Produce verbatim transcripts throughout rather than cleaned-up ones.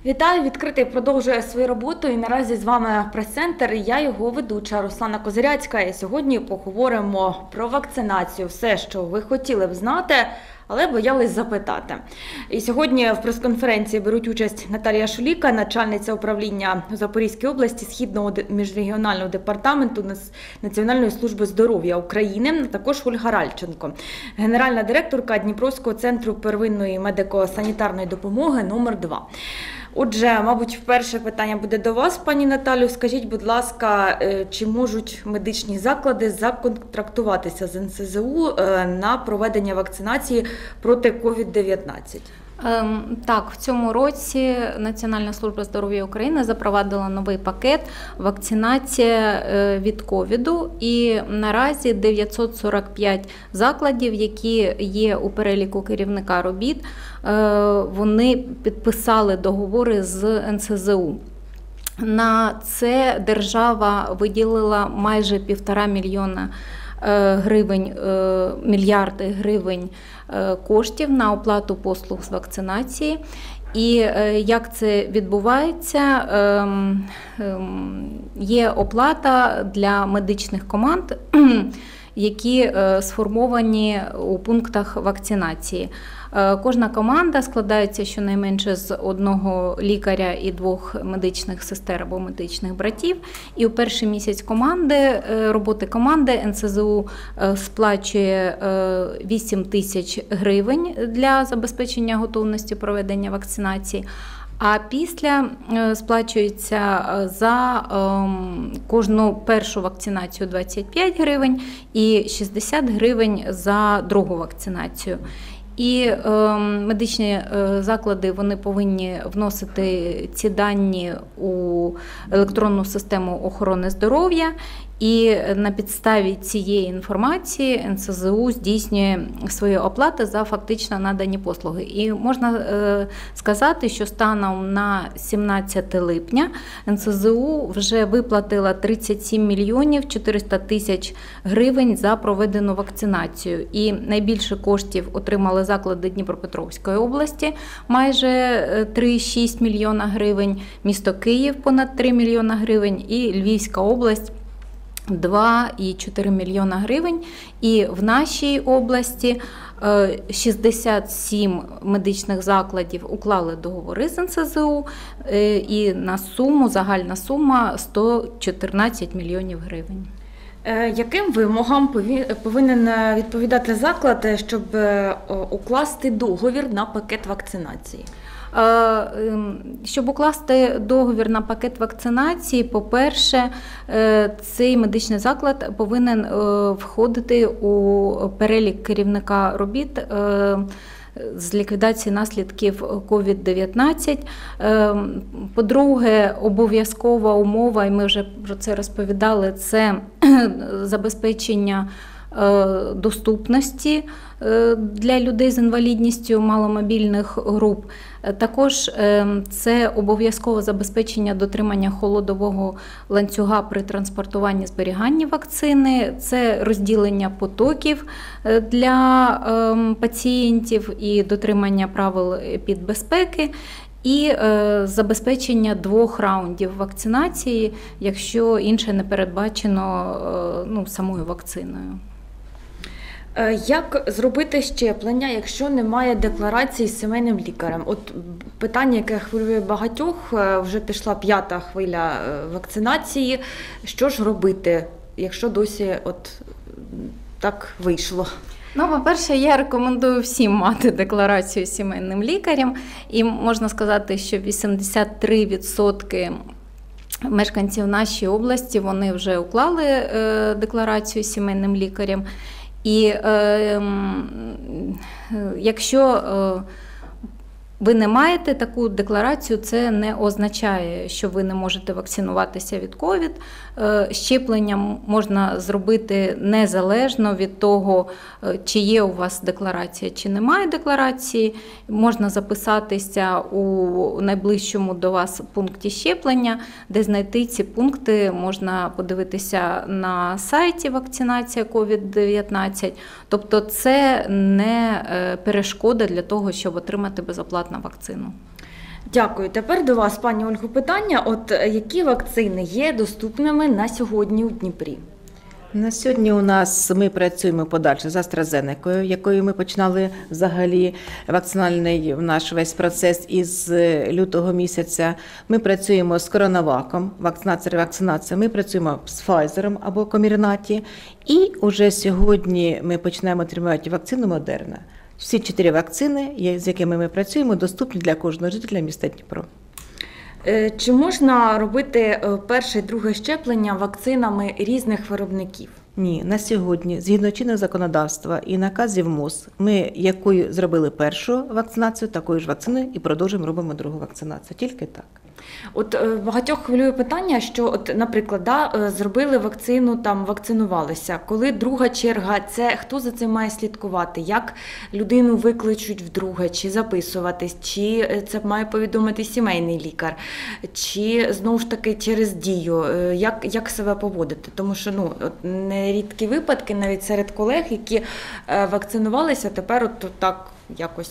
Вітаю! Відкритий продовжує свою роботу і наразі з вами прес-центр і я його ведуча Руслана Козиряцька. І сьогодні поговоримо про вакцинацію. Все, що ви хотіли б знати, але боялись запитати. І сьогодні в прес-конференції беруть участь Наталія Шуліка, начальниця управління у Запорізькій області Східного міжрегіонального департаменту Національної служби здоров'я України, а також Ольга Ральченко, генеральна директорка Дніпровського центру первинної медико-санітарної допомоги номер два. Отже, мабуть, перше питання буде до вас, пані Наталю. Скажіть, будь ласка, чи можуть медичні заклади законтрактуватися з ен ес зе у на проведення вакцинації проти ковід дев'ятнадцять? Так, в цьому році Національна служба здоров'я України запровадила новий пакет вакцинація від ковіду. І наразі дев'ятсот сорок п'ять закладів, які є у переліку керівника робіт, вони підписали договори з ен ес зе у. На це держава виділила майже півтора мільйона гривень, мільярди гривень коштів на оплату послуг з вакцинації. І як це відбувається? Є оплата для медичних команд, які сформовані у пунктах вакцинації. Кожна команда складається щонайменше з одного лікаря і двох медичних сестер або медичних братів. І у перший місяць команди, роботи команди ен ес зе у сплачує вісім тисяч гривень для забезпечення готовності проведення вакцинації. А після сплачується за кожну першу вакцинацію двадцять п'ять гривень і шістдесят гривень за другу вакцинацію. І е, медичні е, заклади вони повинні вносити ці дані у електронну систему охорони здоров'я. І на підставі цієї інформації ен ес зе у здійснює свої оплати за фактично надані послуги. І можна е, сказати, що станом на сімнадцяте липня ен ес зе у вже виплатила тридцять сім мільйонів чотириста тисяч гривень за проведену вакцинацію. І найбільше коштів отримали заклади Дніпропетровської області, майже три цілих шість мільйона гривень, місто Київ понад три мільйона гривень і Львівська область два цілих чотири мільйона гривень. І в нашій області шістдесят сім медичних закладів уклали договори з ен ес зе у, і на суму, загальна сума сто чотирнадцять мільйонів гривень. Яким вимогам повинен відповідати заклад, щоб укласти договір на пакет вакцинації? Щоб укласти договір на пакет вакцинації, по-перше, цей медичний заклад повинен входити у перелік керівника робіт з ліквідації наслідків ковід дев'ятнадцять. По-друге, обов'язкова умова, і ми вже про це розповідали, це забезпечення доступності для людей з інвалідністю маломобільних груп. Також це обов'язкове забезпечення дотримання холодового ланцюга при транспортуванні зберіганні вакцини, це розділення потоків для пацієнтів і дотримання правил підбезпеки, і забезпечення двох раундів вакцинації, якщо інше не передбачено ну, самою вакциною. Як зробити щеплення, якщо немає декларації з сімейним лікарем? От питання, яке хвилює багатьох, вже пішла п'ята хвиля вакцинації. Що ж робити, якщо досі от так вийшло? Ну, по-перше, я рекомендую всім мати декларацію з сімейним лікарем. І можна сказати, що вісімдесят три відсотки мешканців нашої області, вони вже уклали декларацію з сімейним лікарем. І е, якщо е, ви не маєте таку декларацію, це не означає, що ви не можете вакцинуватися від ковід. Щеплення можна зробити незалежно від того, чи є у вас декларація, чи немає декларації. Можна записатися у найближчому до вас пункті щеплення, де знайти ці пункти, можна подивитися на сайті вакцинація ковід дев'ятнадцять. Тобто це не перешкода для того, щоб отримати безоплатну вакцину. Дякую. Тепер до вас, пані Ольго, питання. От які вакцини є доступними на сьогодні у Дніпрі? На сьогодні у нас ми працюємо подальше з AstraZeneca, якою ми починали взагалі вакцинальний наш весь процес із лютого місяця. Ми працюємо з Коронаваком, вакцинація, ревакцинація. Ми працюємо з Pfizer або Комірнаті. І уже сьогодні ми починаємо отримувати вакцину Модерна. Всі чотири вакцини, з якими ми працюємо, доступні для кожного жителя міста Дніпро. Чи можна робити перше і друге щеплення вакцинами різних виробників? Ні, на сьогодні, згідно чинного законодавства і наказів МОЗ, ми якою зробили першу вакцинацію, такою ж вакциною і продовжуємо робимо другу вакцинацію. Тільки так. От багатьох хвилює питання, що, от, наприклад, да, зробили вакцину, там вакцинувалися. Коли друга черга, це хто за цим має слідкувати? Як людину викличуть вдруге, чи записуватись, чи це має повідомити сімейний лікар, чи знову ж таки через дію, як, як себе поводити? Тому що ну, от, нерідкі випадки навіть серед колег, які вакцинувалися, тепер от так якось...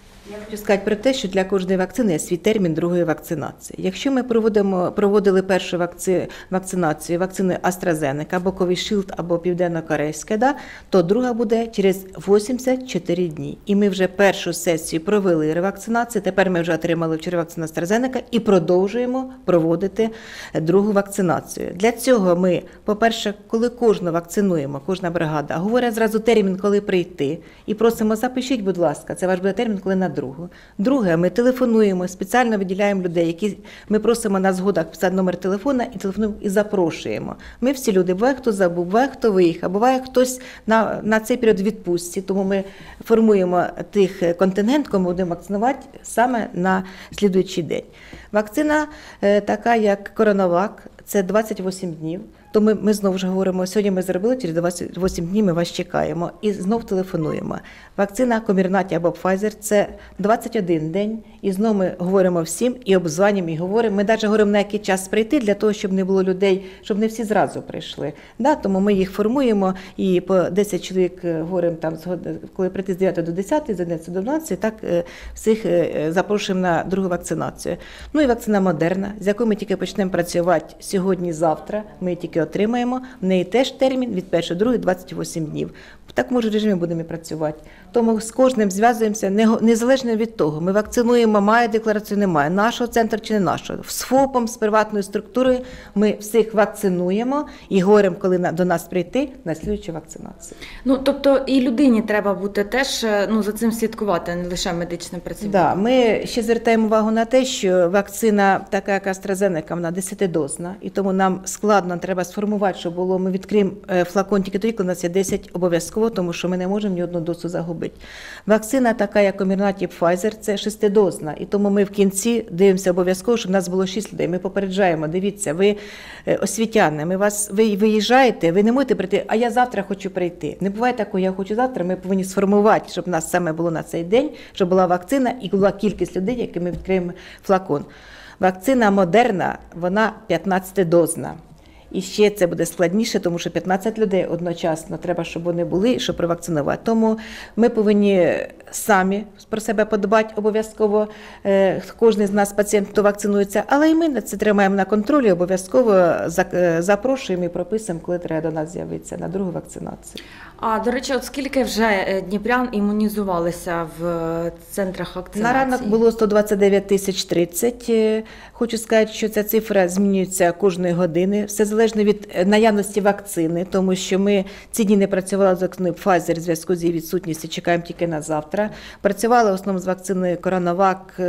Я хочу сказати про те, що для кожної вакцини є свій термін другої вакцинації. Якщо ми проводимо, проводили першу вакци, вакцинацію вакцини AstraZeneca або Covishield, або Південно-Корейська, да, то друга буде через вісімдесят чотири дні. І ми вже першу сесію провели ревакцинацію, тепер ми вже отримали вчора вакцину AstraZeneca і продовжуємо проводити другу вакцинацію. Для цього ми, по-перше, коли кожну вакцинуємо, кожна бригада, говорять зразу термін, коли прийти, і просимо, запишіть, будь ласка, це ваш буде термін, коли на другу. Друге, ми телефонуємо, спеціально виділяємо людей, які ми просимо на згодах писати номер телефона і телефонуємо і запрошуємо. Ми всі люди, буває хто забув, буває хто виїхав, буває хтось на, на цей період відпустці, тому ми формуємо тих контингент, кому будемо вакцинувати саме на слідуючий день. Вакцина е, така, як Коронавак, це двадцять вісім днів. То ми, ми знову ж говоримо, сьогодні ми зробили, через двадцять вісім днів ми вас чекаємо і знов телефонуємо. Вакцина Комірнаті або Pfizer – це двадцять один день, і знову ми говоримо всім, і обзванюємо, і говоримо. Ми навіть говоримо, на який час прийти, для того, щоб не було людей, щоб не всі зразу прийшли. Да, тому ми їх формуємо, і по десять чоловік говоримо, там, коли прийти з дев'ятої до десятої, з одинадцятої до дванадцятої, так всіх запрошуємо на другу вакцинацію. Ну і вакцина Модерна, з якою ми тільки почнемо працювати сьогодні-завтра, ми тільки отримаємо, в неї теж термін від першого до другого двадцять вісім днів. В такому ж режимі будемо працювати. Тому з кожним зв'язуємося, незалежно від того, ми вакцинуємо, має декларацію, немає, нашого центру чи не нашого. З ФОПом, з приватною структурою ми всіх вакцинуємо і говоримо, коли до нас прийти на слідуючу вакцинацію. Ну, тобто і людині треба бути теж, ну, за цим слідкувати, не лише медичним працівникам. Да, ми ще звертаємо увагу на те, що вакцина, така як AstraZeneca, вона десятидозна, і тому нам складно, треба сформувати, щоб було, ми відкриємо флакон тільки тоді, коли у нас є десять обов'язково, тому що ми не можемо ні одну дозу загубити. Вакцина така, як Комірнаті Pfizer, це шестидозна, і тому ми в кінці дивимося обов'язково, щоб у нас було шість людей. Ми попереджаємо, дивіться, ви освітяни, ми вас, ви виїжджаєте, ви не можете прийти, а я завтра хочу прийти. Не буває такого, я хочу завтра, ми повинні сформувати, щоб у нас саме було на цей день, щоб була вакцина і була кількість людей, які ми відкриємо флакон. Вакцина Модерна, вона п'ятнадцятидозна. І ще це буде складніше, тому що п'ятнадцять людей одночасно треба, щоб вони були, щоб провакцинувати. Тому ми повинні самі про себе подбати обов'язково. Кожен з нас пацієнт, хто вакцинується, але і ми це тримаємо на контролі, обов'язково запрошуємо і прописуємо, коли треба до нас з'явитися на другу вакцинацію. А, до речі, от скільки вже дніпрян імунізувалися в центрах вакцинації? На ранок було сто двадцять дев'ять тисяч тридцять. Хочу сказати, що ця цифра змінюється кожної години. Все залежно від наявності вакцини, тому що ми ці дні не працювали з вакциною Pfizer в зв'язку з її відсутністю, чекаємо тільки на завтра. Працювали в основному з вакциною Коронавак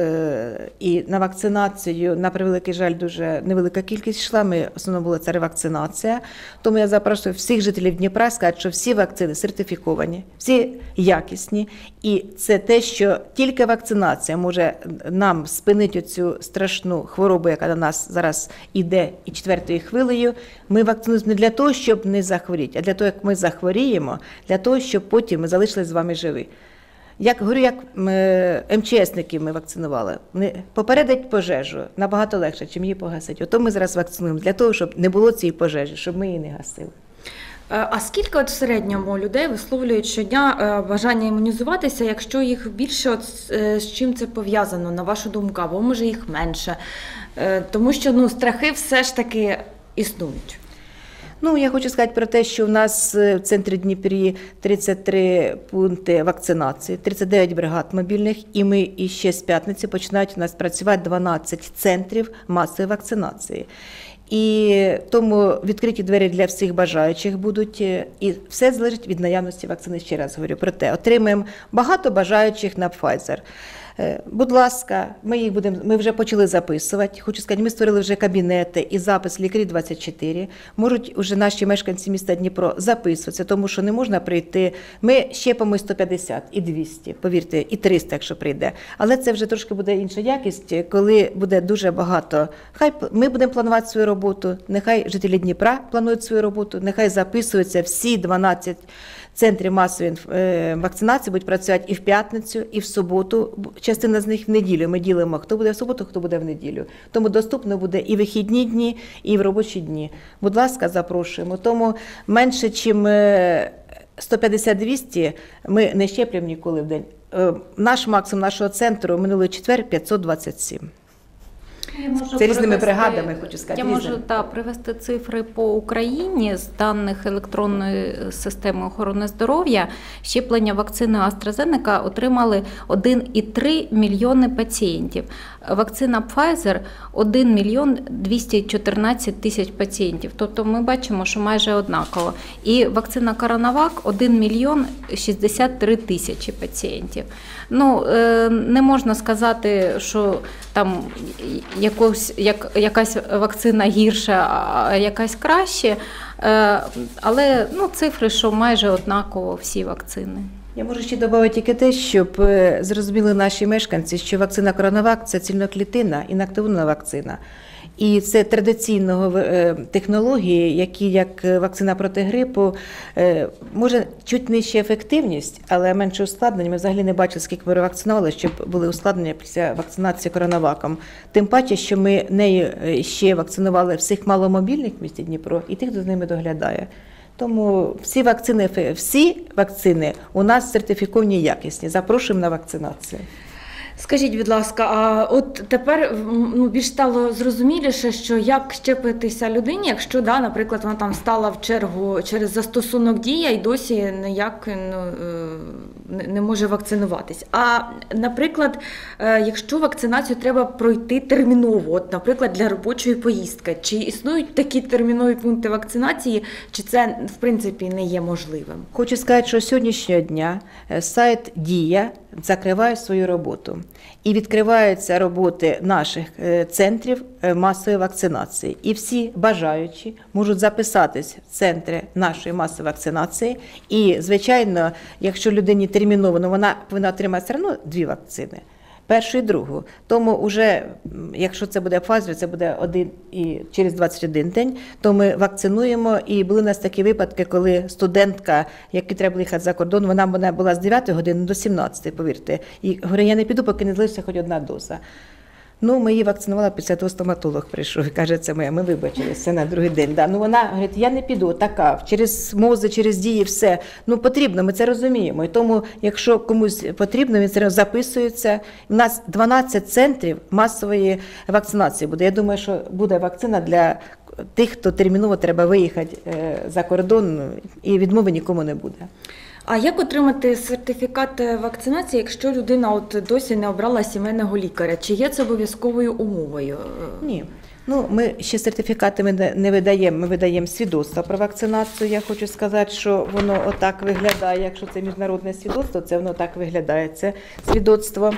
і на вакцинацію, на превеликий жаль, дуже невелика кількість йшла, ми, в основному була це ревакцинація. Тому я запрошую всіх жителів Дніпра сказати, що всі вакцини сертифіковані, всі якісні. І це те, що тільки вакцинація може нам спинити цю страшну хворобу, яка до нас зараз іде і четвертою хвилею. Ми вакцинуємо не для того, щоб не захворіти, а для того, як ми захворіємо, для того, щоб потім ми залишилися з вами живі. Як говорю, як ем че ес-ників ми вакцинували. Попередить пожежу набагато легше, чим її погасити. Ото ми зараз вакцинуємо для того, щоб не було цієї пожежі, щоб ми її не гасили. А скільки от в середньому людей висловлюють щодня бажання імунізуватися, якщо їх більше, от з чим це пов'язано, на вашу думку, або може їх менше? Тому що ну, страхи все ж таки існують. Ну, я хочу сказати про те, що в нас в центрі Дніпрі тридцять три пункти вакцинації, тридцять дев'ять бригад мобільних, і ми іще з п'ятниці починають у нас працювати дванадцять центрів масової вакцинації. І тому відкриті двері для всіх бажаючих будуть, і все залежить від наявності вакцини, ще раз говорю про те. Отримаємо багато бажаючих на Pfizer. Будь ласка, ми їх будемо, ми вже почали записувати. Хочу сказати, ми створили вже кабінети і запис лікарі двадцять чотири. Можуть вже наші мешканці міста Дніпро записуватися, тому що не можна прийти. Ми щепимо сто п'ятдесят і двісті, повірте, і триста, якщо прийде. Але це вже трошки буде інша якість, коли буде дуже багато. Хай ми будемо планувати свою роботу, нехай жителі Дніпра планують свою роботу, нехай записуються всі дванадцять центрів масової вакцинації, будуть працювати і в п'ятницю, і в суботу. Частина з них в неділю. Ми ділимо, хто буде в суботу, хто буде в неділю. Тому доступно буде і вихідні дні, і в робочі дні. Будь ласка, запрошуємо. Тому менше, ніж сто п'ятдесят - двісті ми не щеплюємо ніколи в день. Наш максимум нашого центру минулий четвер п'ятсот двадцять сім. Це різними бригадами, хочу сказати. Я можу та, привести цифри по Україні з даних електронної системи охорони здоров'я. Щеплення вакциною AstraZeneca отримали один і три мільйони пацієнтів. Вакцина Pfizer – один мільйон двісті чотирнадцять тисяч пацієнтів. Тобто ми бачимо, що майже однаково. І вакцина CoronaVac – один мільйон шістдесят три тисячі пацієнтів. Ну, не можна сказати, що там якось, як, якась вакцина гірша, а якась краще, але ну, цифри, що майже однаково всі вакцини. Я можу ще додати тільки те, щоб зрозуміли наші мешканці, що вакцина CoronaVac – це цільноклітинна інактивна вакцина. І це традиційного технології, які як вакцина проти грипу, може чуть нижча ефективність, але менше ускладнень. Ми взагалі не бачили, скільки ми вакцинували, щоб були ускладнення після вакцинації коронаваком. Тим паче, що ми нею ще вакцинували всіх маломобільних в місті Дніпро і тих, хто з ними доглядає. Тому всі вакцини, всі вакцини у нас сертифіковані якісні. Запрошуємо на вакцинацію. Скажіть, будь ласка, а от тепер ну, більш стало зрозуміліше, що як щепитися людині, якщо, да, наприклад, вона там стала в чергу через застосунок Дія і досі ніяк ну, не може вакцинуватись. А, наприклад, якщо вакцинацію треба пройти терміново, от, наприклад, для робочої поїздки, чи існують такі термінові пункти вакцинації, чи це, в принципі, не є можливим? Хочу сказати, що сьогоднішнього дня сайт Дія закриває свою роботу. І відкриваються роботи наших центрів масової вакцинації. І всі бажаючі можуть записатись в центри нашої масової вакцинації. І, звичайно, якщо людині терміново, вона повинна отримати все одно дві вакцини. Першу і другу. Тому вже, якщо це буде Pfizer, це буде один і через двадцять один день, то ми вакцинуємо. І були у нас такі випадки, коли студентка, якій треба їхати за кордон, вона, вона була з дев'ятої години до сімнадцятої, повірте. І говорю, я не піду, поки не залишиться хоч одна доза. Ну, ми її вакцинували, після того стоматолог прийшов і каже, це моя, ми вибачилися на другий день. Да. Ну, вона говорить, я не піду, така, через мози, через Дії, все. Ну, потрібно, ми це розуміємо. І тому, якщо комусь потрібно, він все записується. У нас дванадцять центрів масової вакцинації буде. Я думаю, що буде вакцина для тих, хто терміново треба виїхати за кордон, і відмови нікому не буде. А як отримати сертифікат вакцинації, якщо людина от досі не обрала сімейного лікаря? Чи є це обов'язковою умовою? Ні. Ну, ми ще сертифікати не видаємо, ми видаємо свідоцтво про вакцинацію. Я хочу сказати, що воно отак виглядає. Якщо це міжнародне свідоцтво, це воно так виглядає, це свідоцтво.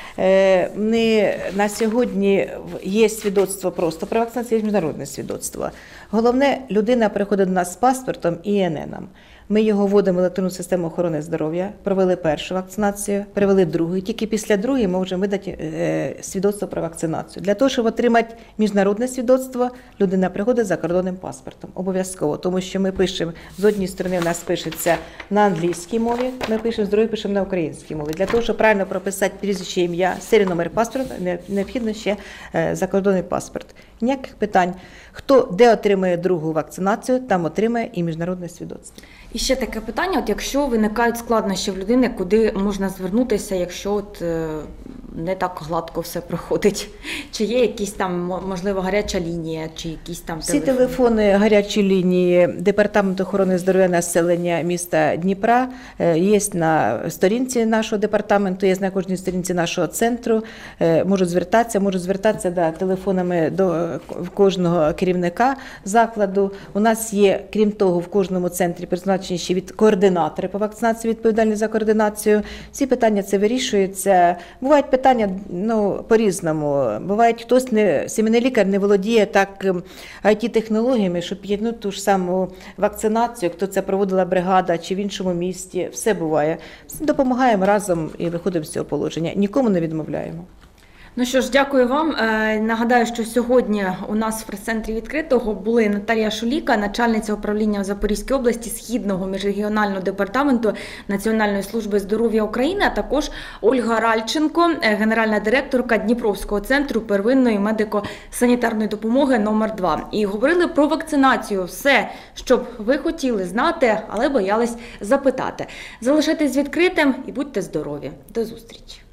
Не, на сьогодні є свідоцтво просто про вакцинацію, є міжнародне свідоцтво. Головне, людина приходить до нас з паспортом і ІННом. Ми його вводимо в електронну систему охорони здоров'я, провели першу вакцинацію, провели другу. І тільки після другої ми можемо видати е, свідоцтво про вакцинацію. Для того, щоб отримати міжнародне свідоцтво, людина приходить за кордонним паспортом. Обов'язково, тому що ми пишемо, з однієї сторони у нас пишеться на англійській мові, ми пишемо, з другої пишемо на українській мові. Для того, щоб правильно прописати прізвище, ім'я, серійний номер паспорта, необхідно ще е, закордонний паспорт. Ніяких питань. Хто де отримує другу вакцинацію, там отримає і міжнародне свідоцтво. І ще таке питання, от якщо виникають складнощі в людини, куди можна звернутися, якщо от, е, не так гладко все проходить? Чи є якісь там, можливо, гаряча лінія, чи якісь там Всі телефони? телефони гарячі лінії Департаменту охорони здоров'я населення міста Дніпра е, є на сторінці нашого департаменту, є на кожній сторінці нашого центру. Е, Можуть звертатися, можуть звертатися да, телефонами до е, кожного керівника закладу. У нас є, крім того, в кожному центрі призначені ще від координатори по вакцинації, відповідальні за координацію. Всі питання це вирішуються. Бувають питання ну, по-різному. Бувають, хтось не, сімейний лікар не володіє так ай ті-технологіями, щоб підтягнути ту ж саму вакцинацію, хто це проводила бригада чи в іншому місті. Все буває. Допомагаємо разом і виходимо з цього положення. Нікому не відмовляємо. Ну що ж, дякую вам. Е, Нагадаю, що сьогодні у нас в прес-центрі відкритого були Наталія Шуліка, начальниця управління в Запорізькій області Східного міжрегіонального департаменту Національної служби здоров'я України, а також Ольга Ральченко, е, генеральна директорка Дніпровського центру первинної медико-санітарної допомоги номер два. І говорили про вакцинацію. Все, що б ви хотіли знати, але боялись запитати. Залишайтесь відкритим і будьте здорові. До зустрічі.